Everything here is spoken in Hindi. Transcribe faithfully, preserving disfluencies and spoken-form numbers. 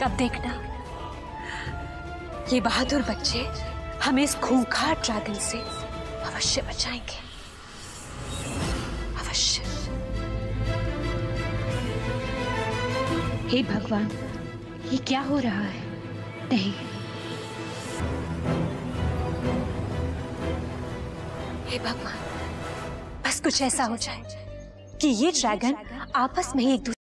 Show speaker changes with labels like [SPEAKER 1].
[SPEAKER 1] अब देखना, ये बहादुर बच्चे हमें इस खूंखार ड्रैगन से अवश्य बचाएंगे, अवश्य।
[SPEAKER 2] हे भगवान, ये क्या हो रहा है? नहीं,
[SPEAKER 1] हे भगवान, बस कुछ ऐसा हो जाए कि ये ड्रैगन आपस में ही एक दूसरे